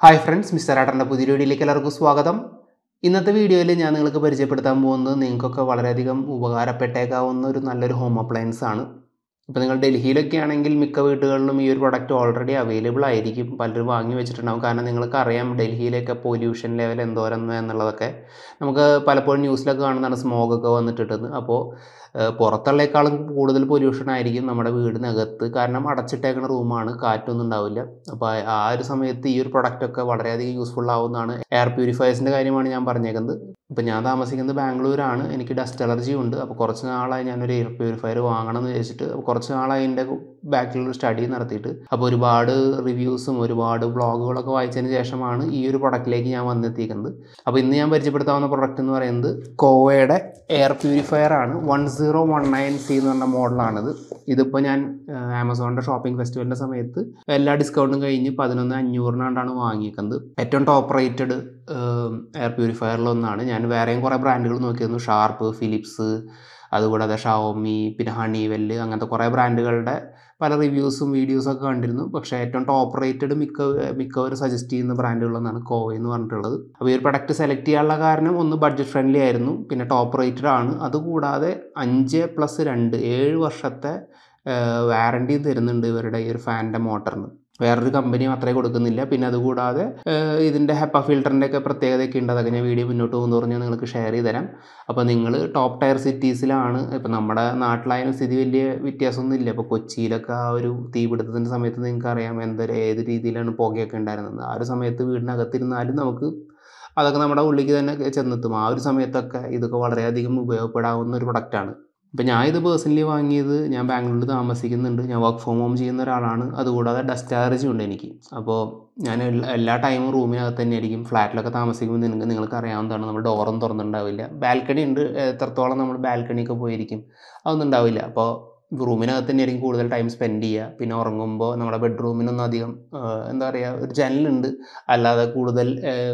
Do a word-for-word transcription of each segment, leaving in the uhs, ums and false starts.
Hi friends, Mister Atar's പുതിയ വീഡിയോയിലേക്ക് എല്ലാവർക്കും സ്വാഗതം. ഇന്നത്തെ വീഡിയോയിൽ ഞാൻ നിങ്ങൾക്ക് പരിചയപ്പെടുത്താൻ പോകുന്നത് നിങ്ങൾക്കൊക്കെ വളരെയധികം ഉപകാരപ്പെട്ടേക്കാവുന്ന ഒരു നല്ലൊരു ഹോം അപ്ലയൻസ് ആണ്. ഇപ്പോൾ നിങ്ങൾ ഡൽഹിയിലൊക്കെ ആണെങ്കിൽ മിക്ക വീടുകളിലും ഈ ഒരു പ്രൊഡക്റ്റ് ഓൾറെഡി അവൈലബിൾ ആയിരിക്കും. പലരും വാങ്ങി വെച്ചിട്ടുണ്ടാകും. കാരണം നിങ്ങൾക്ക് അറിയാം ഡൽഹിയിലൊക്കെ പൊല്യൂഷൻ ലെവൽ എന്തോരം എന്നുള്ളതൊക്കെ നമുക്ക് പലപ്പോഴും ന്യൂസിലൊക്കെ കാണുന്നതാണ്, സ്മോഗൊക്കെ വന്നിട്ടുണ്ടെന്ന്. അപ്പോൾ പുറത്തുള്ളേക്കാളും കൂടുതൽ പൊല്യൂഷൻ ആയിരിക്കും നമ്മുടെ വീടിനകത്ത്. കാരണം അടച്ചിട്ടേക്കുന്ന റൂമാണ്, കാറ്റൊന്നും ഉണ്ടാവില്ല. അപ്പോൾ ആ ഒരു സമയത്ത് ഈ ഒരു പ്രൊഡക്റ്റൊക്കെ വളരെയധികം യൂസ്ഫുൾ ആവുന്നതാണ്. എയർ പ്യൂരിഫയേഴ്സിൻ്റെ കാര്യമാണ് ഞാൻ പറഞ്ഞേക്കുന്നത്. ഇപ്പോൾ ഞാൻ താമസിക്കുന്നത് ബാംഗ്ലൂരാണ്. എനിക്ക് ഡസ്റ്റ് അലർജി ഉണ്ട്. അപ്പോൾ കുറച്ച് നാളായി ഞാനൊരു എയർ പ്യൂരിഫയർ വാങ്ങണം എന്ന് വിചാരിച്ചിട്ട് കുറച്ച് നാളായി അതിൻ്റെ ബാക്കിലൊരു സ്റ്റഡി നടത്തിയിട്ട്. അപ്പോൾ ഒരുപാട് റിവ്യൂസും ഒരുപാട് വ്ളോഗുകളൊക്കെ വായിച്ചതിന് ശേഷമാണ് ഈ ഒരു പ്രൊഡക്റ്റിലേക്ക് ഞാൻ വന്നെത്തിക്കുന്നത്. അപ്പോൾ ഇന്ന് ഞാൻ പരിചയപ്പെടുത്താവുന്ന പ്രൊഡക്റ്റ് എന്ന് പറയുന്നത് കോവയുടെ എയർ പ്യൂരിഫയർ ആണ്. One zero one nine C എന്ന് പറഞ്ഞ മോഡലാണിത്. ഇതിപ്പോൾ ഞാൻ ആമസോണിൻ്റെ ഷോപ്പിംഗ് ഫെസ്റ്റിവലിൻ്റെ സമയത്ത് എല്ലാ ഡിസ്കൗണ്ടും കഴിഞ്ഞ് പതിനൊന്ന് അഞ്ഞൂറിനാണ്ടാണ് വാങ്ങിയിരിക്കുന്നത്. ഏറ്റവും ടോപ്പ് റേറ്റഡ് എയർ പ്യൂരിഫയറിലൊന്നാണ്. ഞാൻ വേറെയും കുറേ ബ്രാൻഡുകൾ നോക്കിയിരുന്നു. ഷാർപ്പ്, ഫിലിപ്സ്, അതുകൂടാതെ ഷവോമി, പിന്നെ ഹണിവെല്ല്, അങ്ങനത്തെ കുറേ ബ്രാൻഡുകളുടെ പല റിവ്യൂസും വീഡിയോസൊക്കെ കണ്ടിരുന്നു. പക്ഷേ ഏറ്റവും ടോപ്പ് റേറ്റഡ് മിക്ക മിക്കവർ സജസ്റ്റ് ചെയ്യുന്ന ബ്രാൻഡുകളൊന്നാണ് കോവൈ എന്ന് പറഞ്ഞിട്ടുള്ളത്. അപ്പോൾ ഈ ഒരു പ്രൊഡക്റ്റ് സെലക്ട് ചെയ്യാനുള്ള കാരണം ഒന്ന് ബഡ്ജറ്റ് ഫ്രണ്ട്ലി ആയിരുന്നു, പിന്നെ ടോപ്പ് റേറ്റഡ് ആണ്. അതുകൂടാതെ അഞ്ച് പ്ലസ് രണ്ട് ഏഴ് വർഷത്തെ വാറണ്ടി തരുന്നുണ്ട് ഇവരുടെ ഈ ഒരു ഫാനിൻ്റെ മോട്ടറിന്. വേറൊരു കമ്പനിയും അത്രയും കൊടുക്കുന്നില്ല. പിന്നെ അതുകൂടാതെ ഇതിൻ്റെ ഹെപ്പ ഫിൽറ്ററിൻ്റെ ഒക്കെ പ്രത്യേകതയൊക്കെ ഉണ്ട്. അതൊക്കെ ഞാൻ വീഡിയോ മുന്നോട്ട് പോകുന്നു പറഞ്ഞാൽ നിങ്ങൾക്ക് ഷെയർ ചെയ്ത് തരാം. അപ്പോൾ നിങ്ങൾ ടോപ്പ് ടയർ സിറ്റീസിലാണ്, ഇപ്പോൾ നമ്മുടെ നാട്ടിലായാലും സ്ഥിതി വലിയ വ്യത്യാസമൊന്നും ഇല്ല. ഇപ്പോൾ കൊച്ചിയിലൊക്കെ ആ ഒരു തീപിടുത്തത്തിൻ്റെ സമയത്ത് നിങ്ങൾക്ക് അറിയാം എന്തൊരു ഏത് രീതിയിലാണ് പുകയൊക്കെ ഉണ്ടായിരുന്നത്. ആ ഒരു സമയത്ത് വീടിനകത്തിരുന്നാലും നമുക്ക് അതൊക്കെ നമ്മുടെ ഉള്ളിലേക്ക് തന്നെ ചെന്നെത്തും. ആ ഒരു സമയത്തൊക്കെ ഇതൊക്കെ വളരെയധികം ഉപയോഗപ്പെടാവുന്ന ഒരു പ്രൊഡക്റ്റാണ്. ഇപ്പോൾ ഞാൻ ഇത് പേഴ്സണലി വാങ്ങിയത്, ഞാൻ ബാംഗ്ലൂരിൽ താമസിക്കുന്നുണ്ട്, ഞാൻ വർക്ക് ഫ്രം ഹോം ചെയ്യുന്ന ഒരാളാണ്. അതുകൂടാതെ ഡസ്റ്റ് അലർജി ഉണ്ട് എനിക്ക്. അപ്പോൾ ഞാൻ എല്ലാ ടൈമും റൂമിനകത്ത് തന്നെ ആയിരിക്കും. ഫ്ലാറ്റിലൊക്കെ താമസിക്കുമ്പോൾ നിങ്ങൾക്ക് നിങ്ങൾക്ക് അറിയാവുന്നതാണ്, നമ്മൾ ഡോറൊന്നും തുറന്നിട്ടുണ്ടാവില്ല. ബാൽക്കണി ഉണ്ട്, എത്രത്തോളം നമ്മൾ ബാൽക്കണിയൊക്കെ പോയിരിക്കും അതൊന്നും ഉണ്ടാവില്ല. അപ്പോൾ റൂമിനകത്ത് തന്നെ ആയിരിക്കും കൂടുതൽ ടൈം സ്പെൻഡ് ചെയ്യുക. പിന്നെ ഉറങ്ങുമ്പോൾ നമ്മുടെ ബെഡ്റൂമിനൊന്നും അധികം എന്താ പറയുക, ഒരു ജനലുണ്ട്, അല്ലാതെ കൂടുതൽ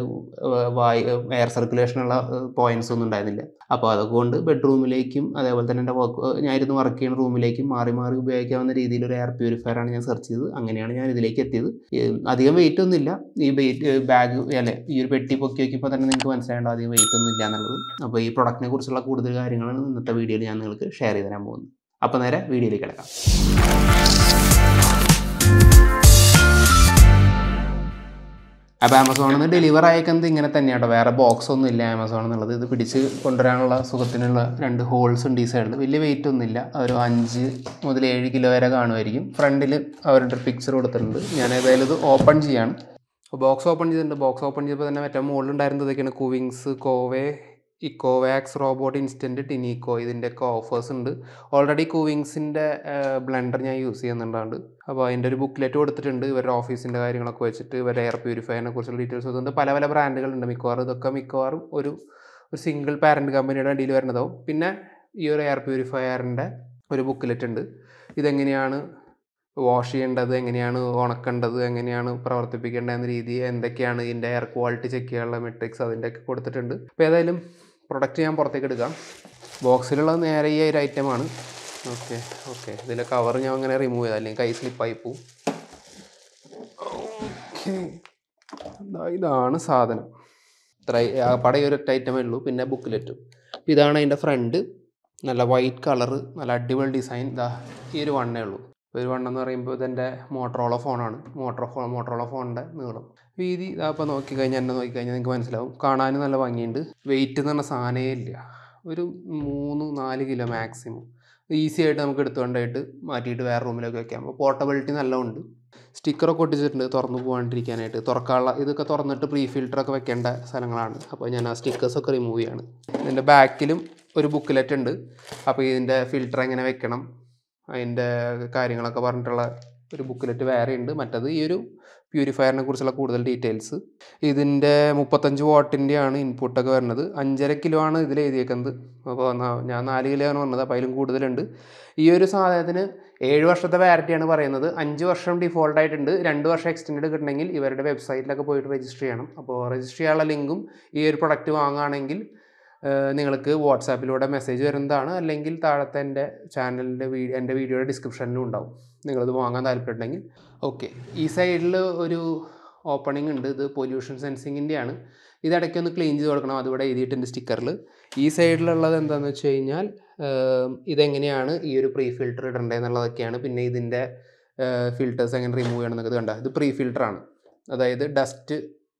വായു എയർ സർക്കുലേഷനുള്ള പോയിൻറ്റ്സ് ഒന്നും ഉണ്ടായിരുന്നില്ല. അപ്പോൾ അതുകൊണ്ട് ബെഡ്റൂമിലേക്കും അതേപോലെ തന്നെ എൻ്റെ വർക്ക് ഞാനിരുന്ന് വർക്ക് ചെയ്യുന്ന റൂമിലേക്കും മാറി മാറി ഉപയോഗിക്കാവുന്ന രീതിയിലൊരു എയർ പ്യൂരിഫയറാണ് ഞാൻ സെർച്ച് ചെയ്തത്. അങ്ങനെയാണ് ഞാൻ ഇതിലേക്ക് എത്തിയത്. അധികം വെയിറ്റ് ഒന്നുമില്ല. ഈ വെയിറ്റ് ബാഗ് അല്ലെ ഈ ഒരു പെട്ടി പൊക്കി വയ്ക്കുമ്പോൾ തന്നെ നിങ്ങൾക്ക് മനസ്സിലായേണ്ടോ അധികം വെയിറ്റ് ഒന്നും ഇല്ല എന്നുള്ളത്. അപ്പോൾ ഈ പ്രൊഡക്റ്റിനെ കുറിച്ചുള്ള കൂടുതൽ കാര്യങ്ങളാണ് ഇന്നത്തെ വീഡിയോയിൽ ഞാൻ നിങ്ങൾക്ക് ഷെയർ ചെയ്ത് തരാൻ പോകുന്നത്. അപ്പോൾ നേരെ വീഡിയോയിലേക്ക് കിടക്കാം. അപ്പോൾ ആമസോണിൽ നിന്ന് ഡെലിവർ അയക്കുന്നത് ഇങ്ങനെ തന്നെയാണ്. വേറെ ബോക്സ് ഒന്നും ഇല്ല ആമസോൺ എന്നുള്ളത്. ഇത് പിടിച്ച് കൊണ്ടുവരാനുള്ള സുഖത്തിനുള്ള രണ്ട് ഹോൾസ് ഉണ്ട് ഈ സൈഡിൽ. വലിയ വെയിറ്റ് ഒന്നുമില്ല. ഒരു അഞ്ച് മുതൽ ഏഴ് കിലോ വരെ കാണുമായിരിക്കും. ഫ്രണ്ടിൽ അവരുടെ പിക്ചർ കൊടുത്തിട്ടുണ്ട്. ഞാൻ ഏതായാലും ഇത് ഓപ്പൺ ചെയ്യാണ്. അപ്പോൾ ബോക്സ് ഓപ്പൺ ചെയ്തിട്ടുണ്ട്. ബോക്സ് ഓപ്പൺ ചെയ്തപ്പോൾ തന്നെ മറ്റേ മുകളിലുണ്ടായിരുന്നതൊക്കെയാണ് കുവിങ്സ്, കോവേ, ഇക്കോവാക്സ്, റോബോട്ട് ഇൻസ്റ്റൻറ്റ്, ടിനിക്കോ, ഇതിൻ്റെയൊക്കെ ഓഫേഴ്സ് ഉണ്ട്. ഓൾറെഡി കുവിങ്സിൻ്റെ ബ്ലെൻഡർ ഞാൻ യൂസ് ചെയ്യുന്നുണ്ടാണ്ട്. അപ്പോൾ അതിൻ്റെ ഒരു ബുക്ക്ലെറ്റ് കൊടുത്തിട്ടുണ്ട് ഇവരുടെ ഓഫീസിൻ്റെ കാര്യങ്ങളൊക്കെ വെച്ചിട്ട്. ഇവരുടെ എയർ പ്യൂരിഫയറിനെ കുറിച്ചുള്ള ഡീറ്റെയിൽസ് അതുകൊണ്ട് പല പല ബ്രാൻഡുകളുണ്ട്. മിക്കവാറും ഇതൊക്കെ മിക്കവാറും ഒരു ഒരു സിംഗിൾ പാരൻറ്റ് കമ്പനിയുടെ അടിയിൽ വരുന്നതാവും. പിന്നെ ഈ ഒരു എയർ പ്യൂരിഫയറിൻ്റെ ഒരു ബുക്ക്ലെറ്റ് ഉണ്ട്. ഇതെങ്ങനെയാണ് വാഷ് ചെയ്യേണ്ടത്, എങ്ങനെയാണ് ഉണക്കേണ്ടത്, എങ്ങനെയാണ് പ്രവർത്തിപ്പിക്കേണ്ടത് എന്ന രീതി, എന്തൊക്കെയാണ് ഇതിൻ്റെ എയർ ക്വാളിറ്റി ചെക്ക് ചെയ്യാനുള്ള മെട്രിക്സ്, അതിൻ്റെയൊക്കെ കൊടുത്തിട്ടുണ്ട്. അപ്പോൾ ഏതായാലും പ്രൊഡക്റ്റ് ഞാൻ പുറത്തേക്ക് എടുക്കാം. ബോക്സിലുള്ള നേരെ ഈ ഒരു ഐറ്റമാണ്. ഓക്കെ ഓക്കെ ഇതിലെ കവർ ഞാൻ അങ്ങനെ റിമൂവ് ചെയ്താൽ അല്ലെങ്കിൽ കൈ സ്ലിപ്പായി പോവും. ഓക്കെ ഇതാണ് സാധനം. ഇത്ര പട ഈ ഒരു ഐറ്റമേ ഉള്ളൂ. പിന്നെ ബുക്ക്ലെറ്റും. ഇതാണ് അതിൻ്റെ ഫ്രണ്ട്. നല്ല വൈറ്റ് കളറ്, നല്ല അടിപൊളി ഡിസൈൻ. ഇതാ ഈ ഒരു വണ്ണേ ഉള്ളൂ. ഒരു വണ്ണെന്ന് പറയുമ്പോൾ ഇതെൻ്റെ മോട്ടറോള ഫോണാണ്. മോട്ടറോ ഫോൺ മോട്ടറോള ഫോണിൻ്റെ നീളം വീതി ഇതാ. അപ്പോൾ നോക്കിക്കഴിഞ്ഞാൽ എന്നെ നോക്കിക്കഴിഞ്ഞാൽ നിങ്ങൾക്ക് മനസ്സിലാവും. കാണാനും നല്ല ഭംഗിയുണ്ട്. വെയിറ്റ് എന്ന് പറഞ്ഞ സാധനമേ ഇല്ല. ഒരു മൂന്ന് നാല് കിലോ മാക്സിമം. ഈസി ആയിട്ട് നമുക്ക് എടുത്തുകൊണ്ടായിട്ട് മാറ്റിയിട്ട് വേറെ റൂമിലൊക്കെ വെക്കാം. അപ്പോൾ പോർട്ടബിലിറ്റി നല്ലതുണ്ട്. സ്റ്റിക്കറൊക്കെ ഒട്ടിച്ചിട്ടുണ്ട് തുറന്നു പോകാണ്ടിരിക്കാനായിട്ട്. തുറക്കാനുള്ള ഇതൊക്കെ തുറന്നിട്ട് പ്രീ ഫിൽറ്ററൊക്കെ വെക്കേണ്ട സ്ഥലങ്ങളാണ്. അപ്പോൾ ഞാൻ ആ സ്റ്റിക്കേഴ്സൊക്കെ റിമൂവ് ചെയ്യാണ്. ഇതിൻ്റെ ബാക്കിലും ഒരു ബുക്ക്ലെറ്റ് ഉണ്ട്. അപ്പോൾ ഇതിൻ്റെ ഫിൽറ്റർ എങ്ങനെ വെക്കണം അതിൻ്റെ കാര്യങ്ങളൊക്കെ പറഞ്ഞിട്ടുള്ള ഒരു ബുക്ക്ലെറ്റ് വേറെ ഉണ്ട്. മറ്റത് ഈ ഒരു പ്യൂരിഫയറിനെ കുറിച്ചുള്ള കൂടുതൽ ഡീറ്റെയിൽസ്. ഇതിൻ്റെ മുപ്പത്തഞ്ച് വാട്ടിൻ്റെയാണ് ഇൻപുട്ടൊക്കെ വരുന്നത്. അഞ്ചര കിലോ ആണ് ഇതിൽ എഴുതിയേക്കുന്നത്. അപ്പോൾ ഞാൻ നാല് കിലോ ആണ് പറഞ്ഞത്. അപ്പോൾ അതിലും കൂടുതലുണ്ട്. ഈ ഒരു സാധനത്തിന് ഏഴ് വർഷത്തെ വാറണ്ടിയാണ് പറയുന്നത്. അഞ്ച് വർഷം ഡിഫോൾട്ടായിട്ടുണ്ട്. രണ്ട് വർഷം എക്സ്റ്റെൻഡ് കിട്ടണമെങ്കിൽ ഇവരുടെ വെബ്സൈറ്റിലൊക്കെ പോയിട്ട് രജിസ്റ്റർ ചെയ്യണം. അപ്പോൾ രജിസ്റ്റർ ചെയ്യാനുള്ള ലിങ്കും ഈ ഒരു പ്രൊഡക്റ്റ് വാങ്ങുകയാണെങ്കിൽ നിങ്ങൾക്ക് വാട്സാപ്പിലൂടെ മെസ്സേജ് വരുന്നതാണ്. അല്ലെങ്കിൽ താഴത്തെ എൻ്റെ ചാനലിൻ്റെ വീഡിയോ എൻ്റെ വീഡിയോയുടെ ഡിസ്ക്രിപ്ഷനിലും ഉണ്ടാവും നിങ്ങളിത് വാങ്ങാൻ താല്പര്യമുണ്ടെങ്കിൽ. ഓക്കെ ഈ സൈഡിൽ ഒരു ഓപ്പണിംഗ് ഉണ്ട്. ഇത് പൊല്യൂഷൻ സെൻസിങ്ങിൻ്റെയാണ്. ഇത് ഇടയ്ക്കൊന്ന് ക്ലീൻ ചെയ്ത് കൊടുക്കണം. അതിവിടെ എഴുതിയിട്ടുണ്ട് സ്റ്റിക്കറിൽ. ഈ സൈഡിലുള്ളത് എന്താണെന്ന് വെച്ച് കഴിഞ്ഞാൽ ഇതെങ്ങനെയാണ് ഈ ഒരു പ്രീ ഫിൽറ്റർ ഇടേണ്ടത് എന്നുള്ളതൊക്കെയാണ്. പിന്നെ ഇതിൻ്റെ ഫിൽറ്റേഴ്സ് എങ്ങനെ റിമൂവ് ചെയ്യണം എന്നൊക്കെ കണ്ട. ഇത് പ്രീ ഫിൽറ്ററാണ്, അതായത് ഡസ്റ്റ്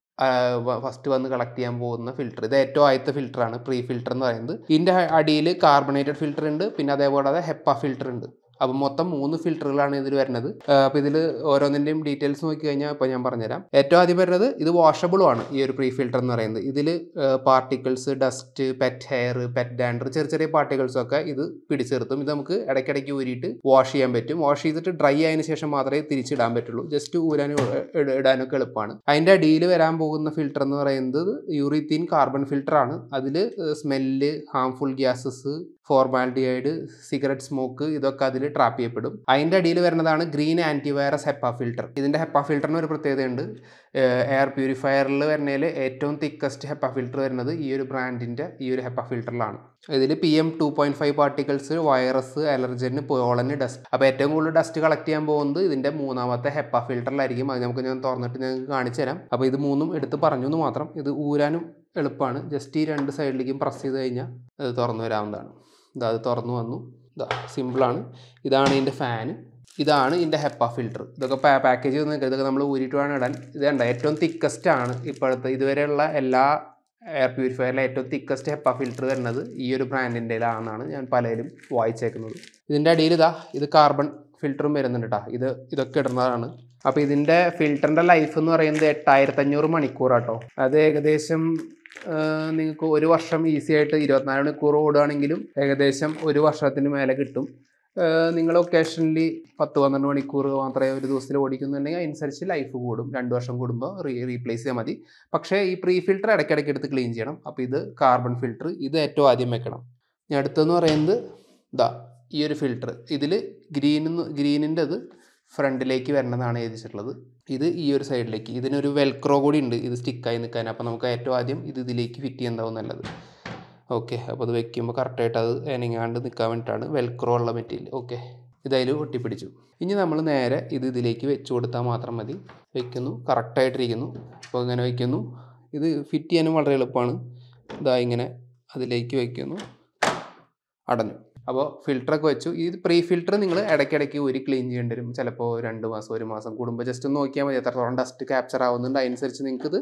ഫസ്റ്റ് വന്ന് കളക്ട് ചെയ്യാൻ പോകുന്ന ഫിൽറ്റർ. ഇത് ഏറ്റവും ആദ്യത്തെ ഫിൽറ്ററാണ് പ്രീ ഫിൽറ്റർ എന്ന് പറയുന്നത്. ഇതിൻ്റെ അടിയിൽ കാർബണേറ്റഡ് ഫിൽറ്റർ ഉണ്ട്, പിന്നെ അതേപോലെ ഹെപ്പ ഫിൽറ്റർ ഉണ്ട്. അപ്പം മൊത്തം മൂന്ന് ഫിൽറ്ററുകളാണ് ഇതിൽ വരുന്നത്. അപ്പോൾ ഇതിൽ ഓരോന്നിൻ്റെയും ഡീറ്റെയിൽസ് നോക്കി കഴിഞ്ഞാൽ ഇപ്പോൾ ഞാൻ പറഞ്ഞുതരാം. ഏറ്റവും ആദ്യം വരുന്നത് ഇത് വാഷബിളും ആണ്. ഈ ഒരു പ്രീ ഫിൽറ്റർ എന്ന് പറയുന്നത് ഇതിൽ particles, dust, pet hair, pet dander, ചെറിയ ചെറിയ പാർട്ടിക്കിൾസൊക്കെ ഇത് പിടിച്ചു നിർത്തും. ഇത് നമുക്ക് ഇടയ്ക്കിടയ്ക്ക് ഊരിയിട്ട് വാഷ് ചെയ്യാൻ പറ്റും. വാഷ് ചെയ്തിട്ട് ഡ്രൈ ആയതിനു ശേഷം മാത്രമേ തിരിച്ചിടാൻ പറ്റുള്ളൂ. ജസ്റ്റ് ഊരാനും ഇടാനൊക്കെ എളുപ്പമാണ്. അതിൻ്റെ അടിയിൽ വരാൻ പോകുന്ന ഫിൽറ്റർ എന്ന് പറയുന്നത് യൂറിത്തീൻ കാർബൺ ഫിൽറ്റർ ആണ്. അതിൽ smell, harmful gases, formaldehyde, cigarette smoke ഇതൊക്കെ അതിൽ ട്രാപ്പ് ചെയ്യപ്പെടും. അതിൻ്റെ അടിയിൽ വരുന്നതാണ് ഗ്രീൻ ആൻറ്റിവൈറസ് ഹെപ്പ ഫിൽറ്റർ. ഇതിൻ്റെ ഹെപ്പ ഫിൽറ്ററിന് ഒരു പ്രത്യേകതയുണ്ട്. എയർ പ്യൂരിഫയറിൽ വരുന്നതിൽ ഏറ്റവും തിക്കസ്റ്റ് ഹെപ്പ ഫിൽറ്റർ വരുന്നത് ഈ ഒരു ബ്രാൻഡിൻ്റെ ഈ ഒരു ഹെപ്പ ഫിൽറ്ററിലാണ്. ഇതിൽ P M two point five particles, virus, allergen, pollen, dust. അപ്പോൾ ഏറ്റവും കൂടുതൽ ഡസ്റ്റ് കളക്ട് ചെയ്യാൻ പോകുന്നത് ഇതിൻ്റെ മൂന്നാമത്തെ ഹെപ്പ ഫിൽറ്ററിലായിരിക്കും. അത് നമുക്ക് ഞാൻ തുറന്നിട്ട് ഞങ്ങൾക്ക് കാണിച്ചു തരാം. അപ്പോൾ ഇത് മൂന്നും എടുത്ത് പറഞ്ഞു എന്ന് മാത്രം. ഇത് ഊരാനും എളുപ്പമാണ്. ജസ്റ്റ് ഈ രണ്ട് സൈഡിലേക്കും പ്രസ് ചെയ്ത് കഴിഞ്ഞാൽ അത് തുറന്നു വരാവുന്നതാണ്. ഇതാ അത് തുറന്നു വന്നു. ഇതാ സിമ്പിളാണ്. ഇതാണ് ഇതിൻ്റെ ഫാന്, ഇതാണ് ഇതിൻ്റെ ഹെപ്പ ഫിൽറ്റർ. ഇതൊക്കെ പാക്കേജ് ചെയ്ത് നിൽക്കുക. ഇതൊക്കെ നമ്മൾ ഊരിയിട്ട് വേണം ഇടാൻ. ഇത് കണ്ട ഏറ്റവും തിക്കസ്റ്റ് ആണ് ഇപ്പോഴത്തെ ഇതുവരെയുള്ള എല്ലാ എയർ പ്യൂരിഫയറിലെ ഏറ്റവും തിക്കസ്റ്റ് ഹെപ്പ ഫിൽറ്റർ വരുന്നത് ഈ ഒരു ബ്രാൻഡിൻ്റെയിലാണെന്നാണ് ഞാൻ പലരും വായിച്ചേക്കുന്നത്. ഇതിൻ്റെ അടിയിൽ ഇതാ ഇത് കാർബൺ ഫിൽറ്ററും വരുന്നുണ്ട് കേട്ടോ. ഇത് ഇതൊക്കെ ഇടുന്നതാണ്. അപ്പോൾ ഇതിൻ്റെ ഫിൽറ്ററിൻ്റെ ലൈഫ് എന്ന് പറയുന്നത് എട്ടായിരത്തി അഞ്ഞൂറ് മണിക്കൂറാട്ടോ. അത് ഏകദേശം നിങ്ങൾക്ക് ഒരു വർഷം ഈസി ആയിട്ട് ഇരുപത്തിനാല് മണിക്കൂർ ഓടുകയാണെങ്കിലും ഏകദേശം ഒരു വർഷത്തിന് മേലെ കിട്ടും. നിങ്ങൾ ഒക്കേഷണലി പത്ത് പന്ത്രണ്ട് മണിക്കൂർ മാത്രമേ ഒരു ദിവസത്തിൽ ഓടിക്കുന്നുണ്ടെങ്കിൽ അതനുസരിച്ച് ലൈഫ് കൂടും. രണ്ട് വർഷം കൂടുമ്പോൾ റീ റീപ്ലേസ് ചെയ്യാൻ മതി. പക്ഷേ ഈ പ്രീ ഫിൽറ്റർ ഇടയ്ക്കിടയ്ക്ക് എടുത്ത് ക്ലീൻ ചെയ്യണം. അപ്പോൾ ഇത് കാർബൺ ഫിൽറ്റർ, ഇത് ഏറ്റവും ആദ്യം വെക്കണം. ഞാൻ അടുത്തെന്ന് പറയുന്നത് ഇതാ ഈ ഒരു ഫിൽറ്റർ. ഇതിൽ ഗ്രീൻ ഗ്രീനിൻ്റെ അത് ഫ്രണ്ടിലേക്ക് വരണമെന്നാണ് എഴുതിച്ചിട്ടുള്ളത്. ഇത് ഈ ഒരു സൈഡിലേക്ക്. ഇതിനൊരു വെൽക്രോ കൂടി ഉണ്ട്, ഇത് സ്റ്റിക്കായി നിൽക്കാൻ. അപ്പോൾ നമുക്ക് ഏറ്റവും ആദ്യം ഇത് ഇതിലേക്ക് ഫിറ്റ് ചെയ്യുന്നതാവും നല്ലത്. ഓക്കെ, അപ്പോൾ അത് വെക്കുമ്പോൾ കറക്റ്റായിട്ട് അത് എനങ്ങാണ്ട് നിൽക്കാൻ വേണ്ടിയിട്ടാണ് വെൽക്രോ ഉള്ള മെറ്റീരിയൽ. ഓക്കെ, ഇതതിൽ ഒട്ടിപ്പിടിച്ചു. ഇനി നമ്മൾ നേരെ ഇത് ഇതിലേക്ക് വെച്ച് കൊടുത്താൽ മാത്രം മതി. വെക്കുന്നു, കറക്റ്റായിട്ടിരിക്കുന്നു. അപ്പോൾ ഇങ്ങനെ വയ്ക്കുന്നു. ഇത് ഫിറ്റ് ചെയ്യാനും വളരെ എളുപ്പമാണ്. ഇതാ ഇങ്ങനെ അതിലേക്ക് വയ്ക്കുന്നു, അടഞ്ഞു. അപ്പോൾ ഫിൽറ്ററൊക്കെ വെച്ചു. ഈ പ്രീ ഫിൽറ്റർ നിങ്ങൾ ഇടയ്ക്കിടയ്ക്ക് ഒരു ക്ലീൻ ചെയ്യേണ്ടി വരും. ചിലപ്പോൾ രണ്ട് മാസം ഒരു മാസം കൂടുമ്പോൾ ജസ്റ്റ് ഒന്ന് നോക്കിയാൽ മതി എത്രത്തോളം ഡസ്റ്റ് ക്യാപ്ചർ ആവുന്നുണ്ട്. അതിനനുസരിച്ച് നിങ്ങൾക്കിത്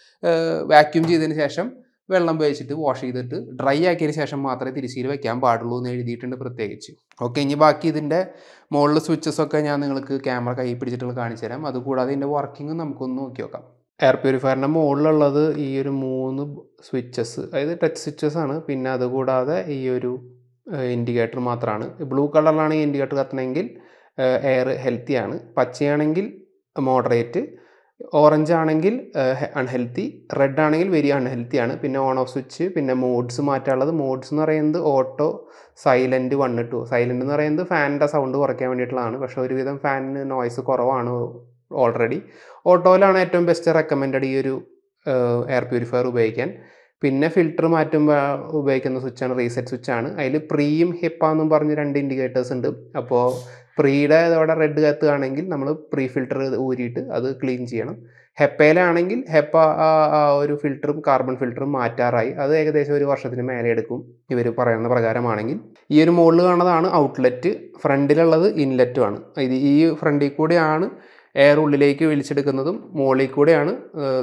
വാക്യൂം ചെയ്തതിന് ശേഷം വെള്ളം ഉപയോഗിച്ചിട്ട് വാഷ് ചെയ്തിട്ട് ഡ്രൈ ആക്കിയതിന് ശേഷം മാത്രമേ തിരിച്ചിൽ വെക്കാൻ പാടുള്ളൂ എന്ന് എഴുതിയിട്ടുണ്ട് പ്രത്യേകിച്ച്. ഓക്കെ, ഇനി ബാക്കി ഇതിൻ്റെ മുകളിൽ സ്വിച്ചസൊക്കെ ഞാൻ നിങ്ങൾക്ക് ക്യാമറ കൈ പിടിച്ചിട്ട് കാണിച്ചു തരാം. അതുകൂടാതെ ഇതിൻ്റെ വർക്കിംഗ് നമുക്കൊന്ന് നോക്കി നോക്കാം. എയർ പ്യൂരിഫയറിൻ്റെ മുകളിലുള്ളത് ഈ ഒരു മൂന്ന് സ്വിച്ചസ്, അതായത് ടച്ച് സ്വിച്ചസ് ആണ്. പിന്നെ അതുകൂടാതെ ഈ ഒരു ഇൻഡിക്കേറ്റർ മാത്രമാണ്. ബ്ലൂ കളറിലാണ് ഈ ഇൻഡിക്കേറ്റർ കത്തണമെങ്കിൽ എയർ ഹെൽത്തിയാണ്, പച്ചയാണെങ്കിൽ മോഡറേറ്റ്, ഓറഞ്ച് ആണെങ്കിൽ അൺഹെൽത്തി, റെഡ് ആണെങ്കിൽ വെരി അൺഹെൽത്തിയാണ്. പിന്നെ ഓൺ ഓഫ് സ്വിച്ച്, പിന്നെ മോഡ്സ് മാറ്റാനുള്ളത്. മോഡ്സ് എന്ന് പറയുന്നത് auto, silent, one two. Silent എന്ന് പറയുന്നത് ഫാനിൻ്റെ സൗണ്ട് കുറയ്ക്കാൻ വേണ്ടിയിട്ടുള്ളതാണ്. പക്ഷേ ഒരുവിധം ഫാനിന് നോയ്സ് കുറവാണ് ഓൾറെഡി. ഓട്ടോയിലാണ് ഏറ്റവും ബെസ്റ്റ് റെക്കമെൻഡഡ് ഈ ഒരു എയർ പ്യൂരിഫയർ ഉപയോഗിക്കാൻ. പിന്നെ ഫിൽറ്റർ മാറ്റുമ്പോൾ ഉപയോഗിക്കുന്ന സ്വിച്ചാണ് റീസെറ്റ് സ്വിച്ചാണ്. അതിൽ പ്രീയും ഹെപ്പ എന്നും പറഞ്ഞ് രണ്ട് ഇൻഡിക്കേറ്റേഴ്സ് ഉണ്ട്. അപ്പോൾ പ്രീയുടെ അതോടെ റെഡ് കത്തുകയാണെങ്കിൽ നമ്മൾ പ്രീ ഫിൽറ്റർ ഊരിയിട്ട് അത് ക്ലീൻ ചെയ്യണം. ഹെപ്പയിലാണെങ്കിൽ ഹെപ്പ ഒരു ഫിൽറ്ററും കാർബൺ ഫിൽറ്ററും മാറ്റാറായി. അത് ഏകദേശം ഒരു വർഷത്തിന് മേലെ എടുക്കും ഇവർ പറയുന്ന പ്രകാരമാണെങ്കിൽ. ഈ ഒരു മുകളിൽ കാണുന്നതാണ് ഔട്ട്ലെറ്റ്, ഫ്രണ്ടിലുള്ളത് ഇൻലെറ്റുമാണ്. ഇത് ഈ ഫ്രണ്ടിൽ കൂടെയാണ് എയർ ഉള്ളിലേക്ക് വലിച്ചെടുക്കുന്നതും മുകളിൽ കൂടെയാണ്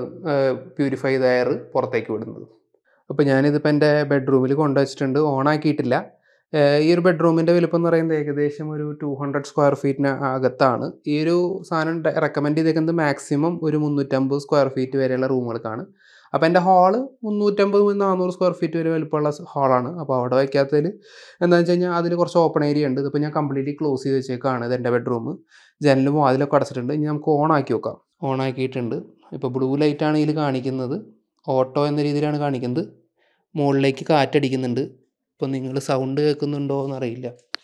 പ്യൂരിഫൈ ചെയ്ത എയർ പുറത്തേക്ക് വിടുന്നത്. അപ്പോൾ ഞാനിതിപ്പോൾ എൻ്റെ ബെഡ്റൂമിൽ കൊണ്ടുവച്ചിട്ടുണ്ട്, ഓണാക്കിയിട്ടില്ല. ഈ ഒരു ബെഡ്റൂമിൻ്റെ വലുപ്പം എന്ന് പറയുന്നത് ഏകദേശം ഒരു ടു ഹൺഡ്രഡ് സ്ക്വയർ ഫീറ്റിന് അകത്താണ്. ഈ ഒരു സാധനം റെക്കമെൻഡ് ചെയ്തേക്കുന്നത് മാക്സിമം ഒരു മുന്നൂറ്റമ്പത് സ്ക്വയർ ഫീറ്റ് വരെയുള്ള റൂമുകൾക്കാണ്. അപ്പോൾ എൻ്റെ ഹാള് മുന്നൂറ്റമ്പത് നാനൂറ് സ്ക്വയർ ഫീറ്റ് വരെ വലുപ്പമുള്ള ഹാളാണ്. അപ്പോൾ അവിടെ വയ്ക്കാത്തതിൽ എന്താണെന്ന് വെച്ച് കഴിഞ്ഞാൽ അതിൽ കുറച്ച് ഓപ്പൺ ഏരിയ ഉണ്ട്. ഇതിപ്പോൾ ഞാൻ കംപ്ലീറ്റ്ലി ക്ലോസ് ചെയ്ത് വെച്ചേക്കാണ്. ഇത് എൻ്റെ ബെഡ്റൂം. ജനലും വാതിലൊക്കെ അടച്ചിട്ടുണ്ട്. ഇനി നമുക്ക് ഓൺ ആക്കി നോക്കാം. ഓൺ ആക്കിയിട്ടുണ്ട്. ഇപ്പോൾ ബ്ലൂ ലൈറ്റാണ് ഇതിൽ കാണിക്കുന്നത്, ഓട്ടോ എന്ന രീതിയിലാണ് കാണിക്കുന്നത്. മുകളിലേക്ക് കാറ്റടിക്കുന്നുണ്ട്. ഇപ്പോൾ നിങ്ങൾ സൗണ്ട് കേൾക്കുന്നുണ്ടോ എന്നറിയില്ല.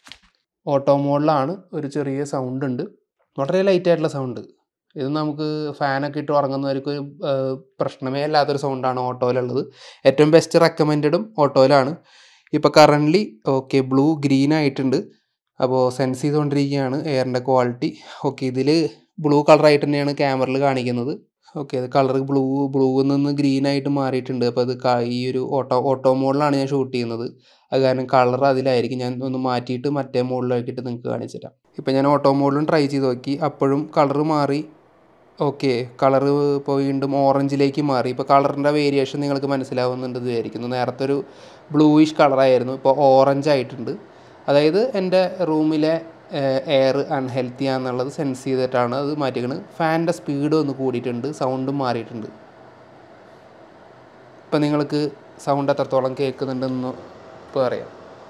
ഓട്ടോ മോഡിലാണ്, ഒരു ചെറിയ സൗണ്ട് ഉണ്ട്, വളരെ ലൈറ്റായിട്ടുള്ള സൗണ്ട്. ഇത് നമുക്ക് ഫാനൊക്കെ ഇട്ട് ഉറങ്ങുന്നവർക്ക് ഒരു പ്രശ്നമേ അല്ലാത്തൊരു സൗണ്ടാണ് ഓട്ടോയിലുള്ളത്. ഏറ്റവും ബെസ്റ്റ് റെക്കമെൻഡഡും ഓട്ടോയിലാണ്. ഇപ്പോൾ കറൻ്റ്ലി ഓക്കെ ബ്ലൂ ഗ്രീൻ ആയിട്ടുണ്ട്. അപ്പോൾ സെൻസ് ചെയ്തുകൊണ്ടിരിക്കുകയാണ് എയറിൻ്റെ ക്വാളിറ്റി. ഓക്കെ, ഇതിൽ ബ്ലൂ കളറായിട്ട് തന്നെയാണ് ക്യാമറയിൽ കാണിക്കുന്നത്. ഓക്കെ, അത് കളർ ബ്ലൂ ബ്ലൂവിൽ നിന്ന് ഗ്രീൻ ആയിട്ട് മാറിയിട്ടുണ്ട്. അപ്പോൾ അത് ഈ ഒരു ഓട്ടോ ഓട്ടോ മോഡിലാണ് ഞാൻ ഷൂട്ട് ചെയ്യുന്നത്. അത് കാരണം കളർ അതിലായിരിക്കും. ഞാൻ ഒന്ന് മാറ്റിയിട്ട് മറ്റേ മോഡിലാക്കിയിട്ട് നിങ്ങൾക്ക് കാണിച്ചു തരാം. ഇപ്പോൾ ഞാൻ ഓട്ടോ മോഡിലും ട്രൈ ചെയ്ത് നോക്കി, അപ്പോഴും കളർ മാറി. ഓക്കെ, കളറ് ഇപ്പോൾ വീണ്ടും ഓറഞ്ചിലേക്ക് മാറി. ഇപ്പോൾ കളറിൻ്റെ വേരിയേഷൻ നിങ്ങൾക്ക് മനസ്സിലാവുന്നുണ്ട് വിചാരിക്കുന്നു. നേരത്തെ ഒരു ബ്ലൂയിഷ് കളറായിരുന്നു, ഇപ്പോൾ ഓറഞ്ച് ആയിട്ടുണ്ട്. അതായത് എൻ്റെ റൂമിലെ എയർ അൺഹെൽത്തി ആണെന്നുള്ളത് സെൻസ് ചെയ്തിട്ടാണ് അത് മാറ്റിക്കുന്നത്. ഫാനിൻ്റെ സ്പീഡ് ഒന്ന് കൂടിയിട്ടുണ്ട്, സൗണ്ടും മാറിയിട്ടുണ്ട്. ഇപ്പം നിങ്ങൾക്ക് സൗണ്ട് എത്രത്തോളം കേൾക്കുന്നുണ്ടെന്ന് ഇപ്പോൾ അറിയാം.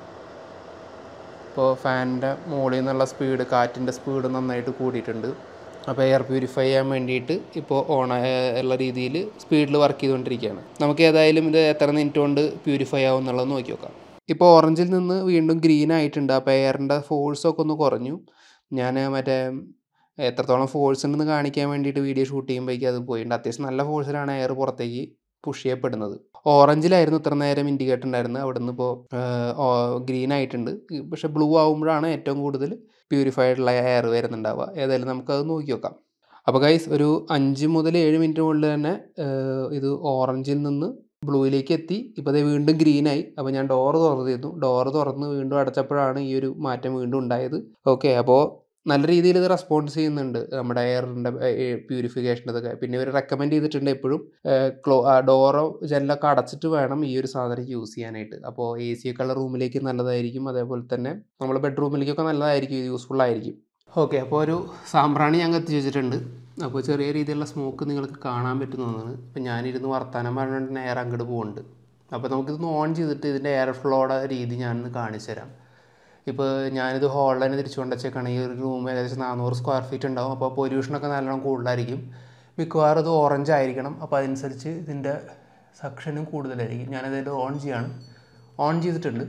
ഇപ്പോൾ ഫാനിൻ്റെ മുകളിൽ നിന്നുള്ള സ്പീഡ്, കാറ്റിൻ്റെ സ്പീഡ് നന്നായിട്ട് കൂടിയിട്ടുണ്ട്. അപ്പോൾ എയർ പ്യൂരിഫൈ ചെയ്യാൻ വേണ്ടിയിട്ട് ഇപ്പോൾ ഓൺ ഉള്ള രീതിയിൽ സ്പീഡിൽ വർക്ക് ചെയ്തുകൊണ്ടിരിക്കുകയാണ്. നമുക്ക് ഏതായാലും ഇത് എത്ര മിനിറ്റ് കൊണ്ട് പ്യൂരിഫൈ ആവും എന്നുള്ളത് നോക്കി നോക്കാം. ഇപ്പോൾ ഓറഞ്ചിൽ നിന്ന് വീണ്ടും ഗ്രീൻ ആയിട്ടുണ്ട്. അപ്പോൾ എയറിൻ്റെ ഫോഴ്സൊക്കെ ഒന്ന് കുറഞ്ഞു. ഞാൻ മറ്റേ എത്രത്തോളം ഫോഴ്സ് ഉണ്ടെന്ന് കാണിക്കാൻ വേണ്ടിയിട്ട് വീഡിയോ ഷൂട്ട് ചെയ്യുമ്പോഴേക്കും അത് പോയിട്ടുണ്ട്. അത്യാവശ്യം നല്ല ഫോഴ്സിലാണ് എയർ പുറത്തേക്ക് പുഷ് ചെയ്യപ്പെടുന്നത്. ഓറഞ്ചിലായിരുന്നു ഇത്ര നേരം ഇൻഡിക്കേറ്റർ ഉണ്ടായിരുന്നത്, അവിടെ നിന്ന് ഇപ്പോൾ ഗ്രീൻ ആയിട്ടുണ്ട്. പക്ഷേ ബ്ലൂ ആകുമ്പോഴാണ് ഏറ്റവും കൂടുതൽ പ്യൂരിഫൈഡുള്ള എയർ വരുന്നുണ്ടാവുക. ഏതായാലും നമുക്കത് നോക്കി നോക്കാം. അപ്പോൾ ഗൈസ്, ഒരു അഞ്ച് മുതൽ ഏഴ് മിനിറ്റ് കൊണ്ട് തന്നെ ഇത് ഓറഞ്ചിൽ നിന്ന് ബ്ലൂയിലേക്ക് എത്തി. ഇപ്പോൾ അത് വീണ്ടും ഗ്രീനായി. അപ്പോൾ ഞാൻ ഡോറ് തുറന്നിരുന്നു. ഡോറ് തുറന്ന് വീണ്ടും അടച്ചപ്പോഴാണ് ഈ ഒരു മാറ്റം വീണ്ടും ഉണ്ടായത്. ഓക്കെ, അപ്പോൾ നല്ല രീതിയിൽ ഇത് റെസ്പോൺസ് ചെയ്യുന്നുണ്ട് നമ്മുടെ എയറിൻ്റെ പ്യൂരിഫിക്കേഷനതൊക്കെ. പിന്നെ ഇവർ റെക്കമെൻഡ് ചെയ്തിട്ടുണ്ട് എപ്പോഴും ക്ലോ ഡോറോ ജനലൊക്കെ അടച്ചിട്ട് വേണം ഈ ഒരു സാധനം യൂസ് ചെയ്യാനായിട്ട്. അപ്പോൾ എ സി ഒക്കെ ഉള്ള റൂമിലേക്ക് നല്ലതായിരിക്കും, അതേപോലെ തന്നെ നമ്മൾ ബെഡ്റൂമിലേക്കൊക്കെ നല്ലതായിരിക്കും, യൂസ്ഫുൾ ആയിരിക്കും. ഓക്കെ, അപ്പോൾ ഒരു സാമ്പ്രാണി ഞാൻ കത്തിച്ച് വെച്ചിട്ടുണ്ട്. അപ്പോൾ ചെറിയ രീതിയിലുള്ള സ്മോക്ക് നിങ്ങൾക്ക് കാണാൻ പറ്റുന്നതാണ്. ഇപ്പോൾ ഞാനിരുന്ന് വർത്താനം പറഞ്ഞിട്ട് എയർ അങ്ങോട്ട് പോകുന്നുണ്ട്. അപ്പോൾ നമുക്കിതൊന്ന് ഓൺ ചെയ്തിട്ട് ഇതിൻ്റെ എയർ ഫ്ലോയുടെ രീതി ഞാനൊന്ന് കാണിച്ചു തരാം. ഇപ്പോൾ ഞാനിത് ഹോളിൽ തന്നെ തിരിച്ചു കൊണ്ട് വെച്ചേക്കാണ്. ഈ ഒരു റൂം ഏകദേശം നാനൂറ് സ്ക്വയർ ഫീറ്റ് ഉണ്ടാവും. അപ്പോൾ പൊല്യൂഷനൊക്കെ നല്ലോണം കൂടുതലായിരിക്കും. മിക്കവാറും ഇത് ഓറഞ്ച് ആയിരിക്കണം. അപ്പോൾ അതനുസരിച്ച് ഇതിൻ്റെ സക്ഷനും കൂടുതലായിരിക്കും. ഞാനതിൽ ഓൺ ചെയ്യാണ്. ഓൺ ചെയ്തിട്ടുണ്ട്.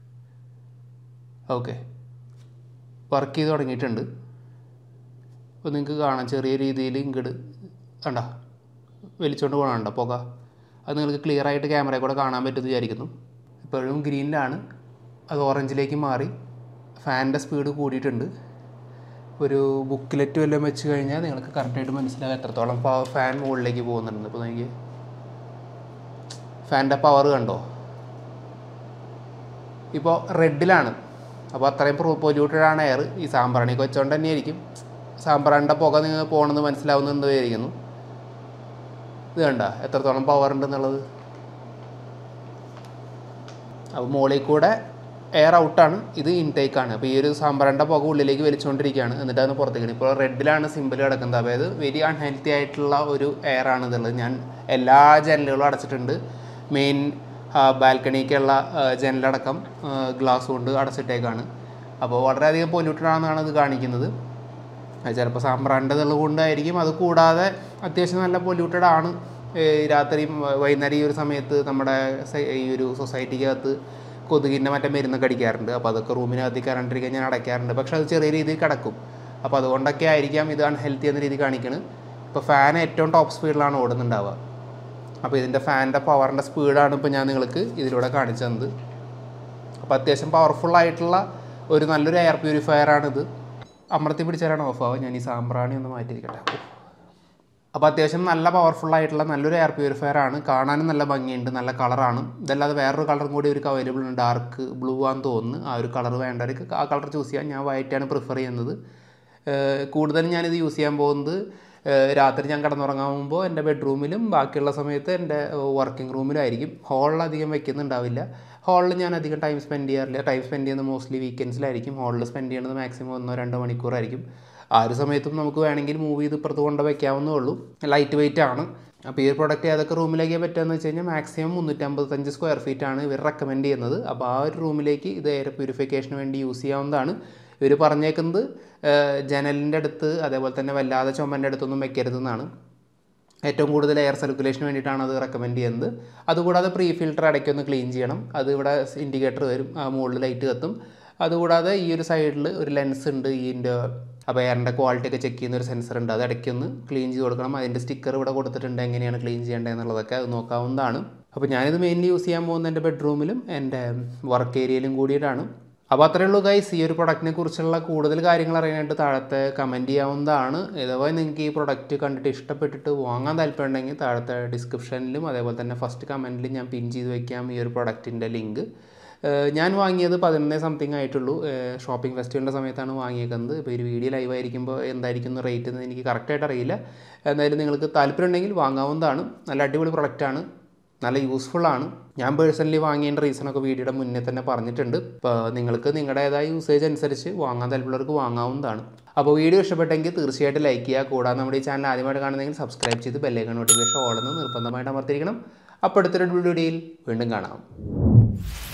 ഓക്കെ, വർക്ക് ചെയ്ത് തുടങ്ങിയിട്ടുണ്ട്. അപ്പോൾ നിങ്ങൾക്ക് കാണാം ചെറിയ രീതിയിൽ ഇങ്ങോട്ട് കണ്ട വലിച്ചുകൊണ്ട് പോകണുണ്ടോ പുക. അത് നിങ്ങൾക്ക് ക്ലിയർ ആയിട്ട് ക്യാമറയിൽ കൂടെ കാണാൻ പറ്റുമെന്ന് വിചാരിക്കുന്നു. ഇപ്പോഴും ഗ്രീനിലാണ്, അത് ഓറഞ്ചിലേക്ക് മാറി. ഫാനിൻ്റെ സ്പീഡ് കൂടിയിട്ടുണ്ട്. ഒരു ബുക്കിലെറ്റ് വല്ലതും വെച്ച് കഴിഞ്ഞാൽ നിങ്ങൾക്ക് കറക്റ്റായിട്ട് മനസ്സിലാകും എത്രത്തോളം ഫാൻ മുകളിലേക്ക് പോകുന്നുണ്ട്. ഇപ്പോൾ എനിക്ക് ഫാനിൻ്റെ പവർ കണ്ടോ, ഇപ്പോൾ റെഡിലാണ്. അപ്പോൾ അത്രയും പൊല്യൂട്ടഡ് ആണ് എയർ. ഈ സാമ്പ്രാണിക്ക് വെച്ചുകൊണ്ട് തന്നെയായിരിക്കും സാമ്പ്രാണിൻ്റെ പുക നിങ്ങൾ പോകണമെന്ന് മനസ്സിലാവുന്നുണ്ട് വിചാരിക്കുന്നു. ഇത് കണ്ട എത്രത്തോളം പവർ ഉണ്ടെന്നുള്ളത്. അപ്പോൾ മുകളിൽ കൂടെ എയർ ഔട്ടാണ്, ഇത് ഇൻടേക്കാണ്. അപ്പോൾ ഈ ഒരു സാമ്പ്രാണിൻ്റെ പുക ഉള്ളിലേക്ക് വലിച്ചുകൊണ്ടിരിക്കുകയാണ്, എന്നിട്ട് അതൊന്ന് പുറത്തേക്കാണ്. ഇപ്പോൾ റെഡിലാണ് സിമ്പിൾ കിടക്കുന്നത്. അതായത് വെരി അൺഹെൽത്തി ആയിട്ടുള്ള ഒരു എയർ ആണ് ഇതുള്ളത്. ഞാൻ എല്ലാ ജനലുകളും അടച്ചിട്ടുണ്ട്. മെയിൻ ബാൽക്കണിക്കുള്ള ജനലടക്കം ഗ്ലാസ് കൊണ്ട് അടച്ചിട്ടേക്കാണ്. അപ്പോൾ വളരെയധികം പൊല്യൂട്ടഡ് ആണെന്നാണ് ഇത് കാണിക്കുന്നത്. അത് ചിലപ്പോൾ സാമ്പ്രാണിൻ്റെ ഇതുള്ളത് കൊണ്ടായിരിക്കും. അത് കൂടാതെ അത്യാവശ്യം നല്ല പൊല്യൂട്ടഡ് ആണ്. രാത്രി വൈകുന്നേരം ഈ ഒരു സമയത്ത് നമ്മുടെ ഈ ഒരു സൊസൈറ്റിക്കകത്ത് കൊതുകിൻ്റെ മറ്റേ മരുന്നൊക്കെ അടിക്കാറുണ്ട്. അപ്പോൾ അതൊക്കെ റൂമിനകത്തേക്ക് കറണ്ടിരിക്കാൻ ഞാൻ അടയ്ക്കാറുണ്ട്. പക്ഷേ അത് ചെറിയ രീതിയിൽ കിടക്കും. അപ്പോൾ അതുകൊണ്ടൊക്കെ ആയിരിക്കാം ഇത് അൺഹെൽത്തി എന്ന രീതി കാണിക്കുന്നത്. ഇപ്പോൾ ഫാൻ ഏറ്റവും ടോപ്പ് സ്പീഡിലാണ് ഓടുന്നുണ്ടാവുക. അപ്പോൾ ഇതിൻ്റെ ഫാനിൻ്റെ പവറിൻ്റെ സ്പീഡാണ് ഇപ്പോൾ ഞാൻ നിങ്ങൾക്ക് ഇതിലൂടെ കാണിച്ചു തന്നത്. അപ്പോൾ അത്യാവശ്യം പവർഫുള്ളായിട്ടുള്ള ഒരു നല്ലൊരു എയർ പ്യൂരിഫയറാണിത്. അമർത്തി പിടിച്ചാലാണ് ഓഫ് ആവുക. ഞാൻ ഈ സാമ്പ്രാണി ഒന്ന് മാറ്റിയിരിക്കട്ടെ. അപ്പോൾ അത്യാവശ്യം നല്ല പവർഫുള്ളായിട്ടുള്ള നല്ലൊരു എയർ പ്യൂരിഫയറാണ്. കാണാനും നല്ല ഭംഗിയുണ്ട്, നല്ല കളറാണ്. ഇതല്ലാതെ വേറൊരു കളറും കൂടി ഇവർക്ക് അവൈലബിൾ ഉണ്ട്, ഡാർക്ക് ബ്ലൂ ആണെന്ന് തോന്നുന്നു. ആ ഒരു കളർ വേണ്ടവർക്ക് ആ കളർ ചൂസ് ചെയ്യാം. ഞാൻ വൈറ്റാണ് പ്രിഫർ ചെയ്യുന്നത്. കൂടുതലും ഞാനിത് യൂസ് ചെയ്യാൻ പോകുന്നത് രാത്രി ഞാൻ കിടന്നുറങ്ങാൻ പോകുമ്പോൾ എൻ്റെ ബെഡ്റൂമിലും ബാക്കിയുള്ള സമയത്ത് എൻ്റെ വർക്കിംഗ് റൂമിലായിരിക്കും. ഹോളിൽ അധികം വെക്കുന്നുണ്ടാവില്ല. ഹോളിൽ ഞാൻ അധികം ടൈം സ്പെൻഡ് ചെയ്യാറില്ല. ടൈം സ്പെൻഡ് ചെയ്യുന്നത് മോസ്റ്റ്ലി വീക്കെൻഡ്സിലായിരിക്കും. ഹോളിൽ സ്പെൻഡ് ചെയ്യുന്നത് മാക്സിമം ഒന്നോ രണ്ടോ മണിക്കൂറായിരിക്കും. ആ ഒരു സമയത്തും നമുക്ക് വേണമെങ്കിൽ മൂവ് ചെയ്ത് ഇപ്പുറത്ത് കൊണ്ട് വയ്ക്കാവുന്നേ ഉള്ളൂ. ലൈറ്റ് വെയിറ്റ് ആണ്. അപ്പോൾ ഈ ഒരു പ്രൊഡക്റ്റ് ഏതൊക്കെ റൂമിലേക്ക് പറ്റുകയെന്ന് വെച്ച് കഴിഞ്ഞാൽ മാക്സിമം മുന്നൂറ്റമ്പത്തഞ്ച് സ്ക്വയർ ഫീറ്റ് ആണ് ഇവർ റെക്കമെൻഡ് ചെയ്യുന്നത്. അപ്പോൾ ആ ഒരു റൂമിലേക്ക് ഇത് എയർ പ്യൂരിഫിക്കേഷന് വേണ്ടി യൂസ് ചെയ്യാവുന്നതാണ്. ഇവർ പറഞ്ഞേക്കുന്നത് ജനലിൻ്റെ അടുത്ത് അതേപോലെ തന്നെ വല്ലാതെ ചുമൻ്റെ അടുത്തൊന്നും വെക്കരുതെന്നാണ്. ഏറ്റവും കൂടുതൽ എയർ സർക്കുലേഷന് വേണ്ടിയിട്ടാണ് അത് റെക്കമെൻഡ് ചെയ്യുന്നത്. അതുകൂടാതെ പ്രീ ഫിൽറ്റർ ഇടയ്ക്കൊന്ന് ക്ലീൻ ചെയ്യണം. അത് ഇവിടെ ഇൻഡിക്കേറ്റർ വരും, ആ മുകളിൽ ലൈറ്റ് കത്തും. അതുകൂടാതെ ഈ ഒരു സൈഡിൽ ഒരു ലെൻസ് ഉണ്ട്, ഇതിൻ്റെ അപ്പോൾ എയറിൻ്റെ ക്വാളിറ്റി ഒക്കെ ചെക്ക് ചെയ്യുന്ന ഒരു സെൻസർ ഉണ്ട്. അത് ഇടയ്ക്കൊന്ന് ക്ലീൻ ചെയ്ത് കൊടുക്കണം. അതിൻ്റെ സ്റ്റിക്കർ ഇവിടെ കൊടുത്തിട്ടുണ്ട്, എങ്ങനെയാണ് ക്ലീൻ ചെയ്യേണ്ടത് എന്നുള്ളതൊക്കെ അത് നോക്കാവുന്നതാണ്. അപ്പോൾ ഞാനിത് മെയിൻലി യൂസ് ചെയ്യാൻ പോകുന്നത് എൻ്റെ ബെഡ്റൂമിലും എൻ്റെ വർക്ക് ഏരിയയിലും കൂടിയിട്ടാണ്. അപ്പോൾ അത്രയേ ഉള്ളൂ ഗൈസ്. ഈ ഒരു പ്രൊഡക്റ്റിനെ കുറിച്ചുള്ള കൂടുതൽ കാര്യങ്ങൾ അറിയാനായിട്ട് താഴത്തെ കമൻറ്റ് ചെയ്യാവുന്നതാണ്. ഇതുപോലെ നിങ്ങൾക്ക് ഈ പ്രൊഡക്റ്റ് കണ്ടിട്ട് ഇഷ്ടപ്പെട്ടിട്ട് വാങ്ങാൻ താല്പര്യമുണ്ടെങ്കിൽ താഴത്തെ ഡിസ്ക്രിപ്ഷനിലും അതേപോലെ തന്നെ ഫസ്റ്റ് കമൻറ്റിലും ഞാൻ പിൻ ചെയ്ത് വയ്ക്കാം ഈ ഒരു പ്രൊഡക്റ്റിൻ്റെ ലിങ്ക്. ഞാൻ വാങ്ങിയത് പതിനൊന്ന് സംതിങ് ആയിട്ടുള്ളൂ. ഷോപ്പിംഗ് ഫെസ്റ്റിവലിൻ്റെ സമയത്താണ് വാങ്ങിയേക്കുന്നത്. ഇപ്പോൾ ഒരു വീഡിയോ ലൈവ് ആയിരിക്കുമ്പോൾ എന്തായിരിക്കും റേറ്റ് എന്ന് എനിക്ക് കറക്റ്റായിട്ട് അറിയില്ല. എന്തായാലും നിങ്ങൾക്ക് താല്പര്യം ഉണ്ടെങ്കിൽ വാങ്ങാവുന്നതാണ്. നല്ല അടിപൊളി പ്രൊഡക്റ്റാണ്, നല്ല യൂസ്ഫുള്ളാണ്. ഞാൻ പേഴ്സണലി വാങ്ങിയതിൻ്റെ റീസണൊക്കെ വീഡിയോയുടെ മുന്നേ തന്നെ പറഞ്ഞിട്ടുണ്ട്. അപ്പോൾ നിങ്ങൾക്ക് നിങ്ങളുടേതായ യൂസേജ് അനുസരിച്ച് വാങ്ങാൻ താല്പര്യമുള്ളവർക്ക് വാങ്ങാവുന്നതാണ്. അപ്പോൾ വീഡിയോ ഇഷ്ടപ്പെട്ടെങ്കിൽ തീർച്ചയായിട്ടും ലൈക്ക് ചെയ്യുക. കൂടാതെ നമ്മുടെ ഈ ചാനൽ ആദ്യമായിട്ട് കാണുന്നെങ്കിൽ സബ്സ്ക്രൈബ് ചെയ്ത് ബെല്ലൈക്കൺ നോട്ടിഫിക്കേഷൻ ഓൾ എന്ന് നിർബന്ധമായിട്ട് അമർത്തിയിരിക്കണം. അപ്പോൾ അടുത്തൊരു വീഡിയോയിൽ വീണ്ടും കാണാം.